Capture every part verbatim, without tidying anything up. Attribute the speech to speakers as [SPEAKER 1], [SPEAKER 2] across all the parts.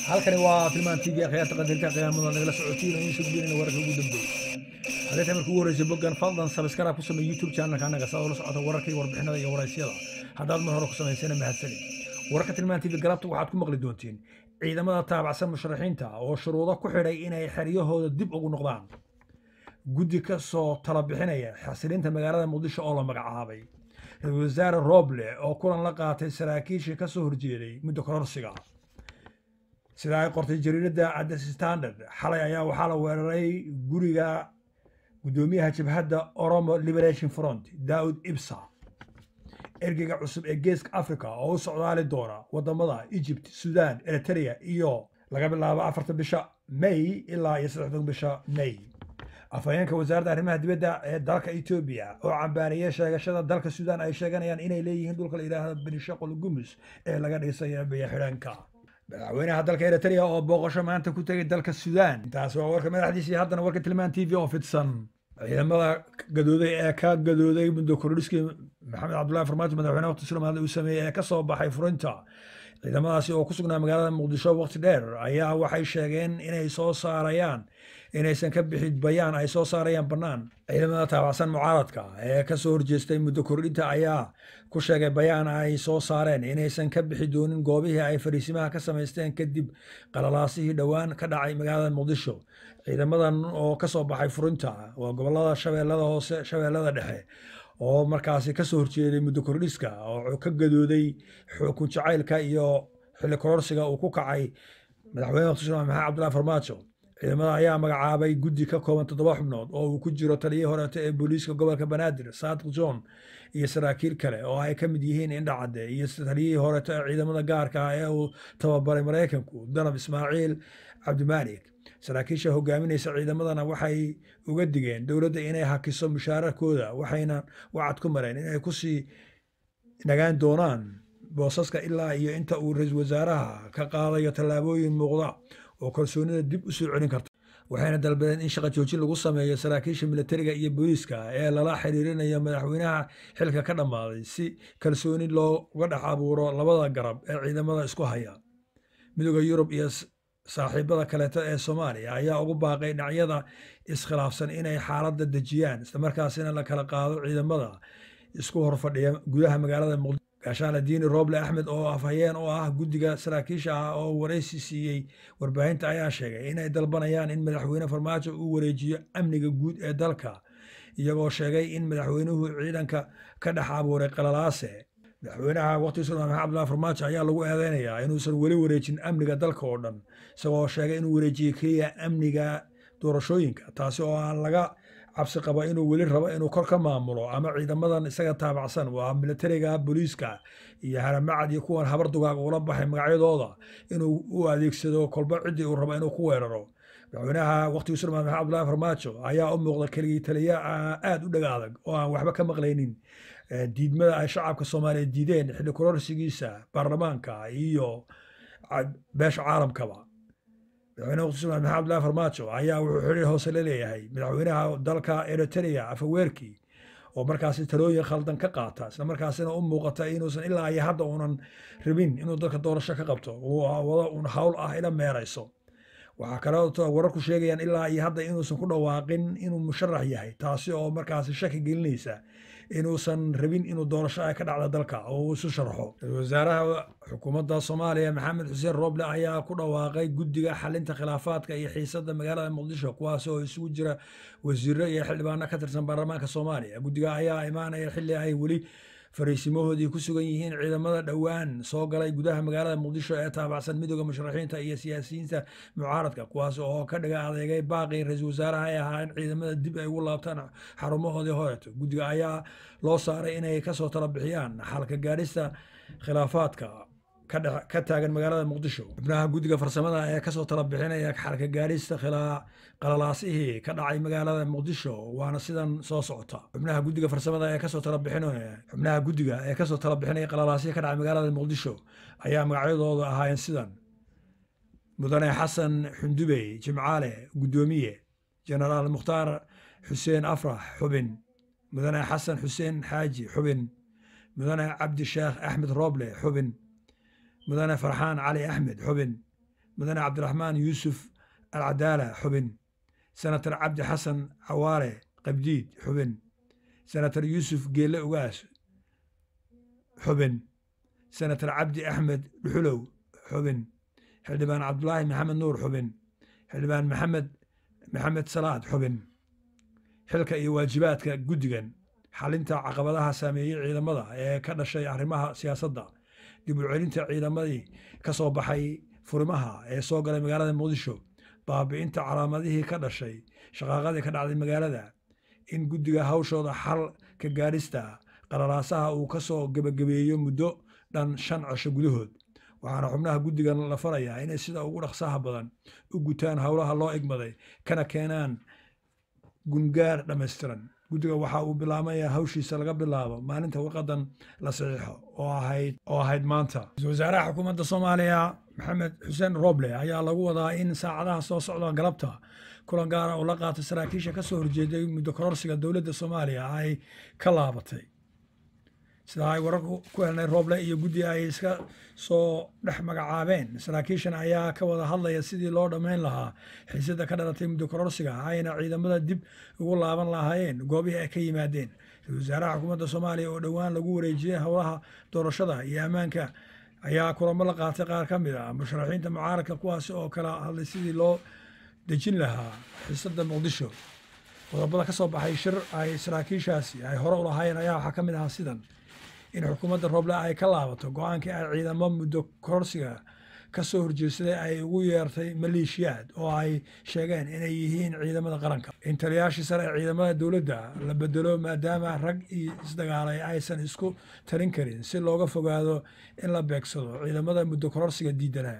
[SPEAKER 1] halkani waa tilmaan T V akhyaarta qadarka qiyaamada nagala socotiin oo soo gudbinayna wararka ugu dambeeyay hadda markii ugu horeysay boggan fadlan subscribe ku samee YouTube channel ka naga soo socota wararka iyo warbixinada iyo waraysiada haddaad mar hore ku sameysana mahadsanid wararka tilmaan T V galabta waxaad ku maqli doontiin ciidamada taabacsan musharaxiinta oo shuruudo ku xidhay inay xeriyahooda dib ugu noqdaan guddi ka soo tala bixinaya xasilinta magaalada Muqdisho oo la magacaabay wasaare Roble oo kulan la qaatay saraakiisha ka soo horjeeday muddo kororsiga sida ay qortay jariirada Addis Standard xalay ayaa waxaa la weeraray guriga gudoomiyaha jabhadda Oromo Liberation Front Daud Ibsa ergeyga cusub ee geeska Afrika oo u socdaali doona wadamada Egypt, Sudan, Eritrea iyo laga bilaabo afarta bisha May ilaa iyo saddexda bisha May afhayeenka wasaaradda arrimaha dibadda ee dalka Itoobiya oo cambaariyay sheegashada dalka Sudan ay sheeganayaan inay leeyihiin dhulka la yiraahdo Benishaqul Gumus ee laga dhisay biyo xidhanka madaxweynaha dalka Eritrea oo booqasho maanta ku tagay dalka Sudan taas waa warka madaxdiisa haddana warka tilmaan T V oo fidsan ciidamada gadooday ee ka gadooday muddo kordhiskii Maxamed Cabdullaahi Farmaajo madaxweynaha waqti Soomaaliya uu sameeyay ee ka soo baxay furinta ciidamadaasi oo ku sugnaa magaalada Muqdisho waqti dheer ayaa waxay sheegeen inay soo saarayaan inaysan ka bixin bayaan ay soo saarayaan bannaan ciidamada taabacsan mucaaradka ee ka soo horjeestay muddo kordhinta ayaa ku sheegay bayaan ay soo saareen inaysan ka bixi doonin goobihii ay fariisimaha ka samaysteen kadib qalalaasihii dhowaan ka dhacay magaalada Muqdisho ciidamadan oo ka soo baxay furinta waa gobolada Shabeellada Hoose Shabeellada Dhexe oo markaasi ka soo horjeeday muddo kordhiska oo ka gadooday xukun jacaylka iyo xilli kororsiga uu ku kacay madaxweynaha waqti Soomaaliya Maxamed Cabdullaahi Farmaajo ciidamada ayaa magacaabay guddi ka kooban toddoba xubnood oo uu ku jiro taliyihii horeeta ee booliiska gobolka Banaadir Saadiq John iyo saraakiil kale oo ay ka mid yihiin Indhacade iyo taliyihii horeeta ee ciidamada gaarka ah ee uu tababaray Mareykanku Danab Ismaaciil Cabdimaalik saraakiisha hogaaminaysa ciidamadana waxay uga digeen dowladda inay hakiso mushaararkooda waxayna wacad ku mareen inay ku sii nagaan doonaan boosaska ilaa iyo inta uu ra'iisul wasaaraha ka qaadayo tallaabooyin muuqda oo kalsoonida dib u soo celin karta waxayna dalbadeen in shaqo joojin lagu sameeyo saraakiisha militariga iyo booliiska ee lala xiriirinayo madaxweynaha xilka ka dhammaaday si kalsooni looga dhex abuuro labada garab ee ciidamada isku haya midowga Yurub iyo saaxiibada kaleeta ee Soomaaliya ayaa ugu baaqay dhinacyada iskhilaafsan inay xaaladda dejiyaan isla markaasina la kala qaado ciidamada isku horfadhiya gudaha magaalada Muqdisho gaashaanle diini Roble Axmed oo afhayeen oo ah guddiga saraakiisha ah oo wareysi siiyey warbaahinta ayaa sheegay inay dalbanayaan in madaxweyne Farmaajo uu wareejiyo amniga guud ee dalka iyagoo sheegay in madaxweynuhu ciidanka ka dhex abuuray qalalaase madaxweynaha waqti Soomaaliya Maxamed Cabdullaahi Farmaajo ayaa lagu eedeynayaa inuusan weli wareejin amniga dalka oo dhan isagoo sheegay inuu wareejiyay kaliya amniga doorashooyinka taasi oo aan laga cabsi qaba inuu weli rabo inuu kor ka maamulo ama ciidamadan isaga taabacsan waa militariga booliiska iyo haramacad iyo kuwan habar dugaag ula baxay magacyadooda inuu u adeegsado kolba cidii uu rabo inuu ku weeraro madaxweynaha waqti Soomaaliya Maxamed Cabdullaahi Farmaajo ayaa u muuqda kaliya taliya aad u dhaga adag oo aan waxba ka maqlaynin diidmada ay shacabka Soomaaliyeed diideen xilli kororsigiisa baarlamaanka iyo beesha caalamkaba madaxweynaha waqti Soomaaliya Maxamed Cabdullaahi Farmaajo ayaa wuxuu xiriir hoose la leeyahay madaxweynaha dalka Eritrea Wararkii oo markaasi talooyin khaldan ka qaata isla markaasina u muuqata inuusan ilaa iyo hadda uunan rabin inuu dalka doorasho ka qabto oo wada un hawl ah ila meerayso waxaa kale oo wararku sheegayaan ilaa iyo hadda inuusan ku dhawaaqin inuu musharax yahay taasi oo markaasi shaki gelinaysa inuusan rabin inuu doorasho ay ka dhacdo dalka oo uu isu sharxo wasaaraha xukuumadda Soomaaliya Maxamed Xuseen Roble ayaa ku dhawaaqay guddiga xalinta khilaafaadka iyo xiisadda magaalada Muqdisho kuwaas oo isugu jira wasiirro iyo xildhibaano ka tirsan baarlamaanka Soomaaliya guddiga ayaa imaanaya xilli ay weli fariisimahoodii ku sugan yihiin ciidamada dhowaan soo galay gudaha magaalada Muqdisho ee taabacsan midowga musharaxiinta iyo siyaasiyiinta mucaaradka kuwaas oo ka dhiga adeegay baaqi ra'iisul wasaaraha ay ahaayeen ciidamada dib ay ugu laabtaan xarumahoodii horeeto guddiga ayaa loo saaray inay ka soo tala bixiyaan xalka gaarista khilaafaadka ka taagan magaalada Muqdisho xubnaha guddiga farsamada ee ka soo tala bixinaya xalka gaarista qalalaasihii ka dhacay magaalada Muqdisho waana sidan soo socota xubnaha guddiga farsamada ee ka soo tala bixinaya xubnaha guddiga ee ka soo tala bixinaya qalalaasihii ka dhacay magaalada Muqdisho ayaa magacyadooda ahaayeen sidan mudane Xasan Xundubey Jimcaale gudoomiye Generaal Mukhtaar Xuseen Afrax xubin mudane Xasan Xuseen Xaaji xubin mudane Cabdi Sheekh Axmed Roble xubin mudane Farxaan Cali Axmed xubin مدن عبد الرحمن يوسف العدالة حبن سنتر عبد حسن عواري قبديد حبن سنتر يوسف جيل أوغاس حبن سنتر عبد أحمد الحلو حبن حلبان عبد الله محمد نور حبن حلبان محمد محمد صلاة حبن حلك إي واجباتك جدًا حالنتا عقباتها سامية ciidamada ee ka dhashay arrimaha siyaasadda dib u celinta ciidamadii ka soo baxay furimaha ee soo galay magaalada Muqdisho baabi'inta calaamadihii ka dhashay shaqaaqadii ka dhacday magaalada in guddiga hawshooda xal ka gaarista qararaasaha uu ka soo gabagabeeyo muddo dhan shan cisho gudahood waxaana xubnaha guddigan la farayaa inay sida ugu dhaqsaha badan u gutaan howlaha loo egmaday kana keenaan gungaar dhammaystiran guddiga waxa uu bilaabmayaa hawshiisa laga bilaabo maalinta warqadan la saxiixo oo ahayd oo ahayd maanta wasaaraha xukuumadda Soomaaliya Maxamed Xuseen Roble ayaa lagu wadaa in saacadaha soo socda galabta kulan gaar ah oo la qaato saraakiisha ka soo horjeeday muddo kororsiga dowladda Soomaaliya ay ka laabatay sida ay wararku ku helnay Roble iyo guddi ay iska soo dhex magacaabeen saraakiishan ayaa ka wada hadlaya sidii loo dhameyn lahaa xiisada ka dhalatay muddo kororsiga ayna ciidamada dib ugu laaban lahaayeen goobihii ay ka yimaadeen wasaaraha xukuumadda Soomaaliya oo dhawaan lagu wareejiyay howlaha doorashada iyo ammaanka ayaa kulamo la qaatay qaar ka mid ah musharaxiinta mucaaradka kuwaas oo kala hadlay sidii loo dejin lahaa xiisada Muqdisho qodobada ka soo baxay shir ay saraakiishaasi ay hore u lahaayeen ayaa waxa ka mid ah sidan in xukuumadda Roble ay ka laabato go'aankii ay ciidamo muddo kororsiga ka soo horjeesaday ay ugu yeertay maleeshiyaad oo ay sheegeen inay yihiin ciidamada qaranka in taliyayaashii sare ee ciidamada dowladda la bedelo maadaama rag isdagaalay aysan isku talin karin si looga fogaado in la beegsado ciidamada muddo kororsiga diidanaa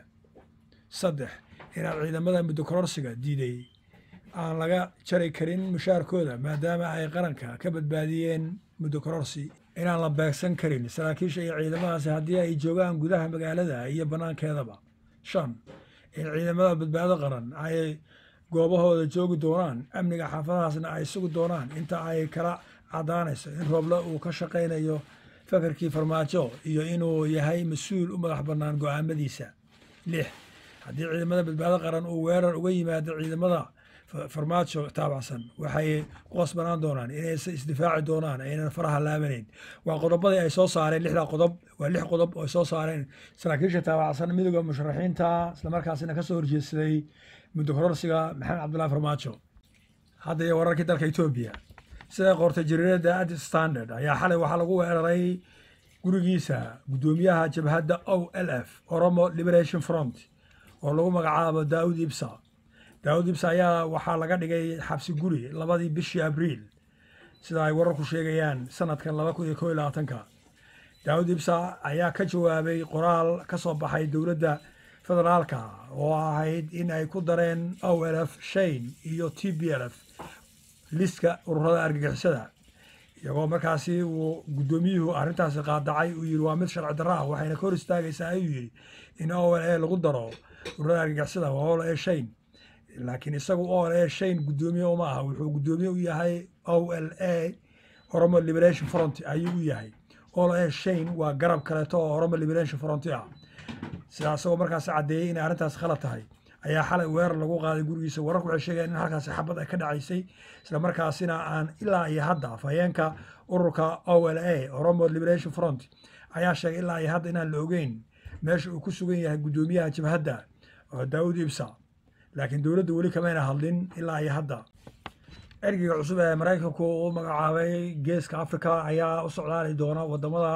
[SPEAKER 1] saddex in ciidamada muddo kororsiga diiday aan laga jari karin mushaarkooda maadaama ay qaranka ka badbaadiyeen muddo kororsi inaan la beegsan karin saraakiisha iyo ciidamadaasi haddii ay joogaan gudaha magaalada iyo banaankeedaba shan in ciidamada badbaado qaran ay goobahooda joogi doonaan amniga xaafadahaasna ay sugi doonaan inta ay kala cadaanayso in Roble uu ka shaqaynayo fakarkii farmaajo iyo inuu yahay mas-uul u madax bannaan go'aamadiisa lix haddii ciidamada badbaado qaran uu weerar uga yimaado ciidamada farmaajo taabacsan waxay qosbanaan doonaan inay isdifaaci doonaan aynan faraha laabanayn waa qodobadii ay soo saareen lixda qodob waa lix qodob oo soo saareen saraakiisha taabacsan midowga musharaxiinta isla markaasina ka soo horjeedsaday muddo kororsiga Maxamed Cabdullaahi Farmaajo hadda iyo wararkii dalka Itoobiya sida qortay jariirada Addis Standard ayaa xalay waxaa lagu weeraray gurigiisa gudoomiyaha jabhadda O L F Oromo Liberation Front oo lagu magacaabo Daawud Ibsa Daawud Ibsa ayaa waxaa laga dhigay xabsi guri labadii bishii Abriil sida ay wararku sheegayaan sanadkan laba kun iyo kow iyo labaatanka Daawud Ibsa ayaa ka jawaabay qoraal ka soo baxay dowladda federaalka oo ahayd in ay ku dareen O L F Shein iyo T B L F liska ururada argagixisada iyagoo markaasi uu gudoomiyuhu arrintaasi qaadacay uu yiri waa mid sharci darro ah waxayna ka hor istaagaysaa ayuu yiri in O L A lagu daro ururada argagixisada waa O L A Shein laakiin isagu O L A Shein gudoomiye uma aha wuxuu gudoomiye u yahay O L A Oromo Liberation Front ayuu u yahay O L A Shein waa garab kaleeto oo Oromo Liberation Front ah sidaas oo markaas cadeeyay in arrintaas khalad tahay ayaa xalay weerar lagu qaaday gurigiisa wararku waxay sheegeen in halkaas xabad ay ka dhacaysay isla markaasina aan ilaa iyo hadda afhayeenka ururka O L A Oromo Liberation Front ayaa sheegay ilaa iyo hadda inaan la ogeyn meesha uu ku sugan yahay gudoomiyaha jabhadda oo Daawud Ibsa laakiin dowladda weli kamayna hadlin ilaa iyo hadda ergeyga cusub ee Mareykanku uu magacaabay geeska Afrika ayaa u socdaali doona wadamada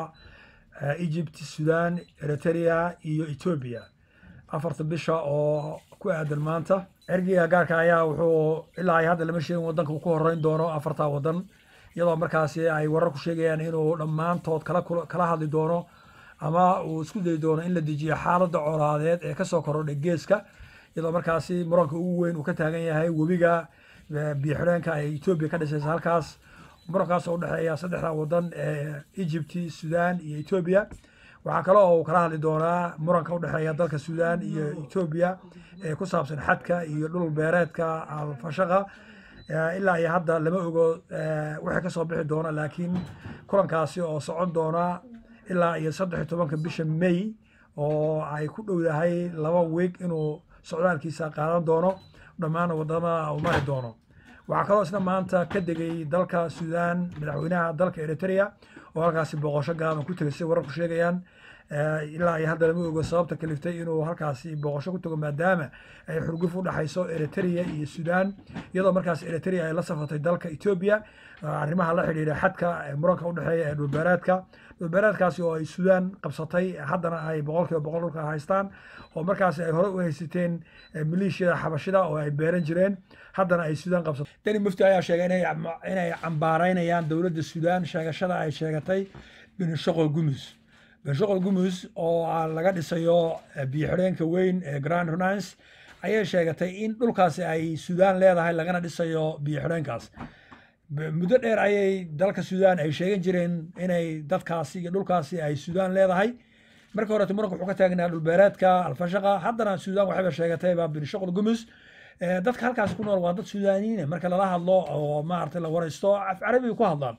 [SPEAKER 1] Egypt, Sudan, Eritrea iyo Itoobiya afarta bisha oo ku aadan maanta ergeyga gaarka ayaa wuxuu ilaa iyo hadda lama sheegin wadanka uu ku horeyn doono afarta wadan iyadoo markaasi ay wararku sheegayaan inuu dhammaantood kala kala hadli doono ama uu isku dayi doono in la dejiyo xaaladda colaadeed ee ka soo korodhay geeska iyadoo markaasi muranka ugu weyn uu ka taagan yahay webiga biyo-xireenka ay Itoobiya ka dhisaysa halkaas murankaas oo u dhexeeya saddexda wadan ee Egypt, Sudan iyo Itoobiya waxaa kale oo kala hadli doonaa muranka u dhexeeya dalka Sudan iyo Itoobiya ee ku saabsan xadka iyo dhul beereedka Al-Fashaqa ilaa iyo hadda lama ogo wixii ka soo bixi doona laakiin kulankaasi oo socon doona ilaa iyo saddex iyo tobanka bisha May oo ay ku dhowdahay laba week inuu socdaalkiisa qaadan doono dhammaan wadamada uu mari doono. waxaa kaloo isna maanta ka degay dalka Suudaan madaxweynaha dalka Eritrea oo halkaasi booqasho gaaban ku tagay si wararku sheegayaan. ilaa ay hadda lama oga sababta kaliftay inuu halkaasi booqasho ku tago maadaama ay xurguf u dhaxayso Eritrea iyo Suudaan iyadoo markaas Eritrea ay la safatay dalka Itoobiya arrimaha la xiriira xadka muranka u dhaxeeya ee dhulbeereedka dhulbeereedkaasi oo ay Suudaan qabsatay haddana ay boqolkiiba boqol dhulka haystaan oo markaas ay hore u haysateen maleeshiyada xabashida oo ay beeran jireen haddana ay Suudaan qabsatay. Tani mufti ayaa sheegay inay inay cambaaraynayaan dowladda Suudaan sheegashada ay sheegatay Benshaqo-Gumuz Benshaqo-Gumuz oo laga dhisayo biyo-xireenka weyn ee Grand Runais ayay sheegatay in dhulkaasi ay Suudaan leedahay lagana dhisayo biyo-xireenkaas. muddo dheer ayay dalka Suudaan ay sheegan jireen inay dadkaasi iyo dhulkaasi ay Suudaan leedahay. markii hore muranka wuxuu ka taagnaa dhulbeereedka alfashaqa haddana Suudaan waxay sheegatay baa Benshaqo-Gumuz. dadka halkaas ku nool waa dad Suudaaniyiin marka lala hadlo oo maartay la waraysto af carabi ku hadlaan.